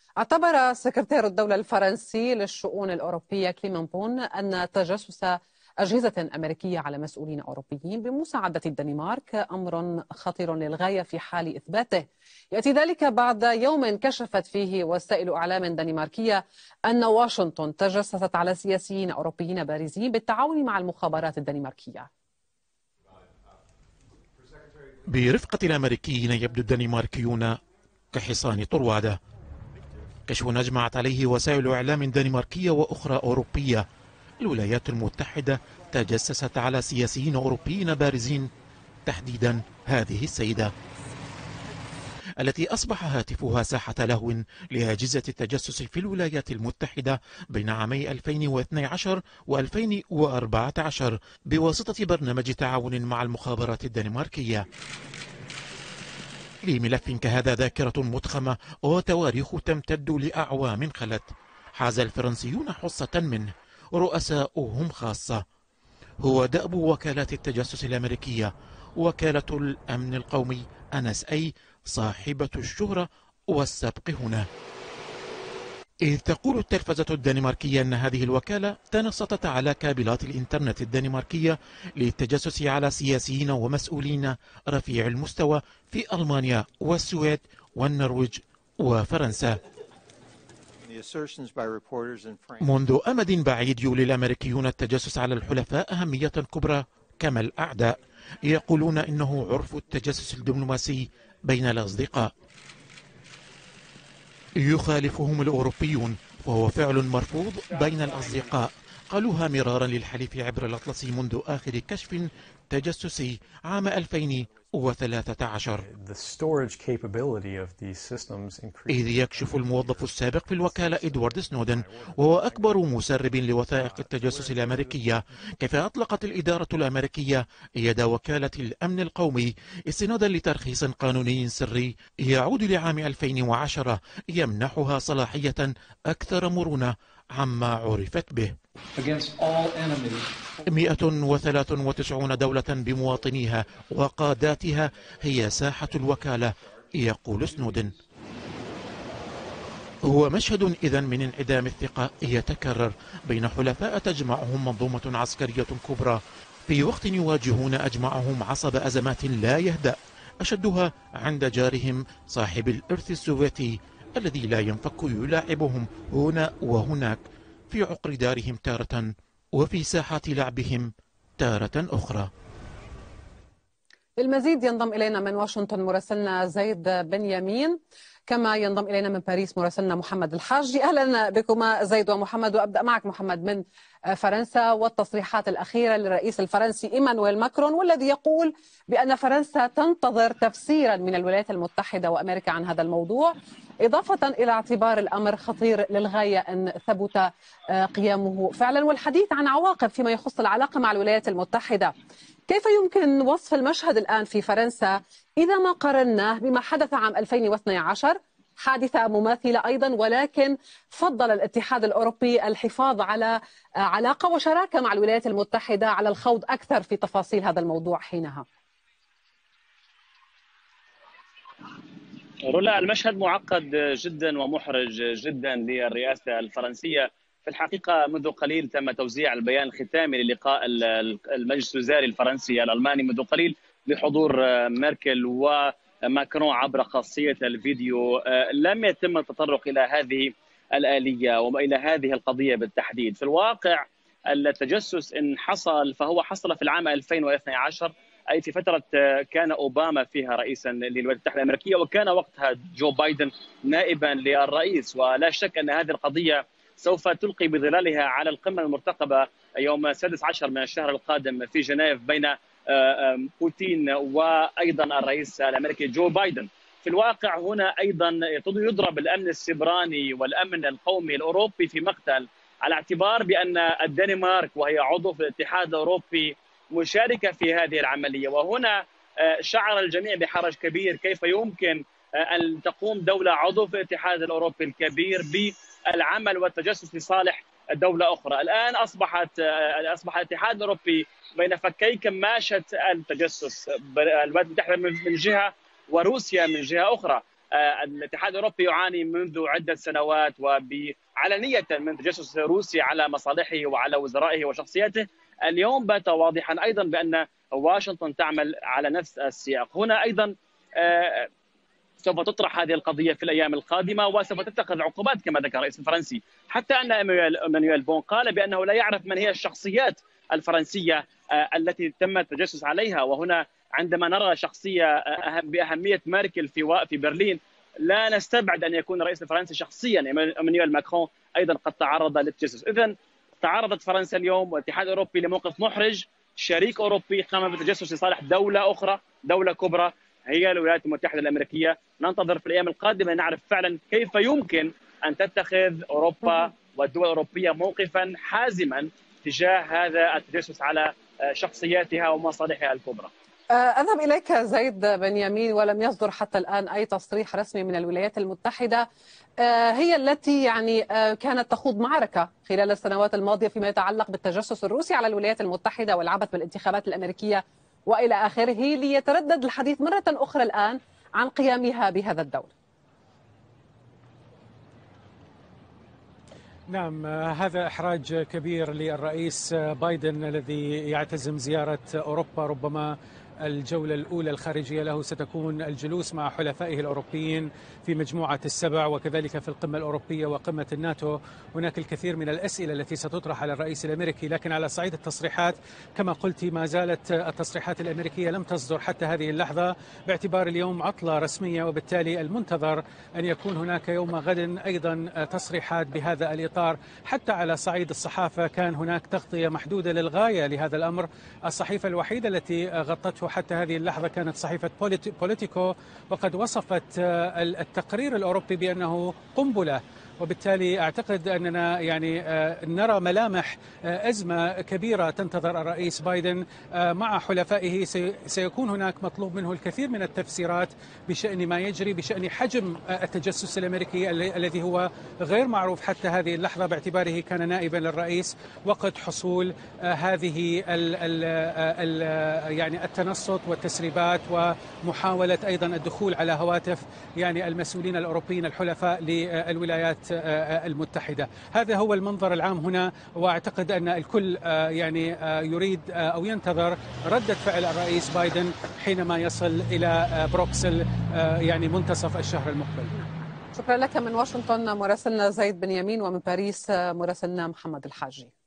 اعتبر سكرتير الدولة الفرنسي للشؤون الأوروبية كليمان بون أن تجسس أجهزة أمريكية على مسؤولين أوروبيين بمساعدة الدنمارك أمر خطير للغاية في حال إثباته. يأتي ذلك بعد يوم كشفت فيه وسائل إعلام دنماركية أن واشنطن تجسست على سياسيين أوروبيين بارزين بالتعاون مع المخابرات الدنماركية. برفقة الأمريكيين يبدو الدنماركيون كحصان طروادة. كشف أجمعت عليه وسائل إعلام دنماركية وأخرى أوروبية. الولايات المتحدة تجسست على سياسيين أوروبيين بارزين، تحديدا هذه السيدة التي أصبح هاتفها ساحة لهو لأجهزة التجسس في الولايات المتحدة بين عامي 2012 و2014 بواسطة برنامج تعاون مع المخابرات الدنماركية. لملف كهذا ذاكرة مضخمة وتواريخ تمتد لأعوام خلت. حاز الفرنسيون حصة منه، رؤساؤهم خاصة. هو دأب وكالات التجسس الأمريكية، وكالة الأمن القومي NSA صاحبة الشهرة والسبق هنا. إذ تقول التلفزة الدنماركية أن هذه الوكالة تنصتت على كابلات الإنترنت الدنماركية للتجسس على سياسيين ومسؤولين رفيع المستوى في ألمانيا والسويد والنرويج وفرنسا. منذ أمد بعيد يولي الأمريكيون التجسس على الحلفاء أهمية كبرى كما الأعداء. يقولون إنه عرف التجسس الدبلوماسي بين الأصدقاء. يخالفهم الأوروبيون، وهو فعل مرفوض بين الأصدقاء. قالوها مرارا للحليف عبر الأطلسي منذ آخر كشف تجسسي عام 2013. إذ يكشف الموظف السابق في الوكالة إدوارد سنودن، وهو أكبر مسرب لوثائق التجسس الأمريكية، كيف أطلقت الإدارة الأمريكية يد وكالة الأمن القومي استنادا لترخيص قانوني سري يعود لعام 2010 يمنحها صلاحية أكثر مرونة عما عرفت به. 193 دولة بمواطنيها وقاداتها هي ساحة الوكالة، يقول سنودن. هو مشهد إذن من انعدام الثقة يتكرر بين حلفاء تجمعهم منظومة عسكرية كبرى، في وقت يواجهون أجمعهم عصب أزمات لا يهدأ، أشدها عند جارهم صاحب الإرث السوفيتي الذي لا ينفك يلاعبهم هنا وهناك في عقر دارهم تارة، وفي ساحات لعبهم تارة أخرى. للمزيد ينضم إلينا من واشنطن مراسلنا زيد بنيامين، كما ينضم إلينا من باريس مراسلنا محمد الحاجي. أهلا بكما زيد ومحمد، وأبدأ معك محمد من فرنسا والتصريحات الأخيرة للرئيس الفرنسي إيمانويل ماكرون، والذي يقول بأن فرنسا تنتظر تفسيرا من الولايات المتحدة وأمريكا عن هذا الموضوع، إضافة إلى اعتبار الأمر خطير للغاية أن ثبت قيامه فعلا، والحديث عن عواقب فيما يخص العلاقة مع الولايات المتحدة. كيف يمكن وصف المشهد الآن في فرنسا إذا ما قارناه بما حدث عام 2012، حادثة مماثلة أيضا، ولكن فضل الاتحاد الأوروبي الحفاظ على علاقة وشراكة مع الولايات المتحدة على الخوض أكثر في تفاصيل هذا الموضوع حينها؟ رولا، المشهد معقد جدا ومحرج جدا للرئاسة الفرنسية. في الحقيقة منذ قليل تم توزيع البيان الختامي للقاء المجلس الوزاري الفرنسي الألماني منذ قليل بحضور ميركل وماكرون عبر خاصية الفيديو. لم يتم التطرق إلى هذه الآلية وإلى هذه القضية بالتحديد. في الواقع التجسس إن حصل فهو حصل في العام 2012، أي في فترة كان أوباما فيها رئيسا للولايات المتحدة الأمريكية، وكان وقتها جو بايدن نائبا للرئيس. ولا شك أن هذه القضية سوف تلقي بظلالها على القمة المرتقبة يوم 16 من الشهر القادم في جنيف بين بوتين وأيضا الرئيس الأمريكي جو بايدن. في الواقع هنا أيضا يضرب الأمن السيبراني والأمن القومي الأوروبي في مقتل، على اعتبار بأن الدنمارك وهي عضو في الاتحاد الأوروبي مشاركة في هذه العملية. وهنا شعر الجميع بحرج كبير، كيف يمكن أن تقوم دولة عضو في الاتحاد الأوروبي الكبير بالعمل والتجسس لصالح دولة أخرى. الآن أصبح الاتحاد الأوروبي بين فكي كماشة التجسس، الولايات المتحدة من جهة وروسيا من جهة أخرى. الاتحاد الأوروبي يعاني منذ عدة سنوات وعلنية من تجسس روسي على مصالحه وعلى وزرائه وشخصيته. اليوم بات واضحا أيضا بأن واشنطن تعمل على نفس السياق. هنا أيضا سوف تطرح هذه القضية في الأيام القادمة وسوف تتخذ عقوبات كما ذكر الرئيس الفرنسي، حتى أن إيمانويل بون قال بأنه لا يعرف من هي الشخصيات الفرنسية التي تم التجسس عليها. وهنا عندما نرى شخصية بأهمية ميركل في برلين، لا نستبعد أن يكون الرئيس الفرنسي شخصيا إيمانويل ماكرون أيضا قد تعرض للتجسس. إذن تعرضت فرنسا اليوم والاتحاد الأوروبي لموقف محرج. شريك أوروبي قام بالتجسس لصالح دولة أخرى، دولة كبرى هي الولايات المتحدة الأمريكية. ننتظر في الأيام القادمة نعرف فعلا كيف يمكن أن تتخذ أوروبا والدول الأوروبية موقفا حازما تجاه هذا التجسس على شخصياتها ومصالحها الكبرى. أذهب إليك زيد بنيامين، ولم يصدر حتى الآن أي تصريح رسمي من الولايات المتحدة. هي التي يعني كانت تخوض معركة خلال السنوات الماضية فيما يتعلق بالتجسس الروسي على الولايات المتحدة والعبث بالانتخابات الأمريكية وإلى آخره، ليتردد الحديث مرة أخرى الآن عن قيامها بهذا الدور. نعم، هذا إحراج كبير للرئيس بايدن الذي يعتزم زيارة أوروبا. ربما الجولة الأولى الخارجية له ستكون الجلوس مع حلفائه الأوروبيين في مجموعة السبع وكذلك في القمة الأوروبية وقمة الناتو. هناك الكثير من الأسئلة التي ستطرح على الرئيس الأمريكي، لكن على صعيد التصريحات كما قلت ما زالت التصريحات الأمريكية لم تصدر حتى هذه اللحظة، باعتبار اليوم عطلة رسمية، وبالتالي المنتظر أن يكون هناك يوم غد أيضا تصريحات بهذا الإطار. حتى على صعيد الصحافة كان هناك تغطية محدودة للغاية لهذا الأمر. الصحيفة الوحيدة التي غطته حتى هذه اللحظة كانت صحيفة بوليتيكو، وقد وصفت التقرير الأوروبي بأنه قنبلة. وبالتالي أعتقد أننا يعني نرى ملامح أزمة كبيرة تنتظر الرئيس بايدن مع حلفائه. سيكون هناك مطلوب منه الكثير من التفسيرات بشأن ما يجري، بشأن حجم التجسس الأمريكي الذي هو غير معروف حتى هذه اللحظة، باعتباره كان نائبا للرئيس وقت حصول هذه يعني التنصت والتسريبات ومحاولة أيضا الدخول على هواتف يعني المسؤولين الأوروبيين الحلفاء للولايات المتحدة. هذا هو المنظر العام هنا، واعتقد ان الكل يعني يريد او ينتظر ردة فعل الرئيس بايدن حينما يصل الى بروكسل يعني منتصف الشهر المقبل. شكرا لك من واشنطن مراسلنا زيد بنيامين، ومن باريس مراسلنا محمد الحاجي.